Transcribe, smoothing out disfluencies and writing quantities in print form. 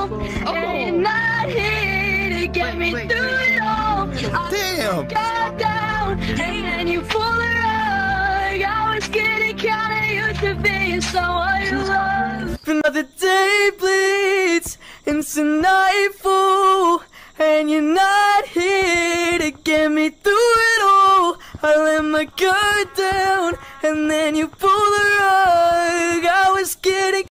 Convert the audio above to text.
And you're not here to get me through it all. Damn. Got down, and then you pull the rug. I was getting kinda used to being someone you love. Another day bleeds into nightfall, and you're not here to get me through it all. I let my guard down, and then you pull the rug. I was getting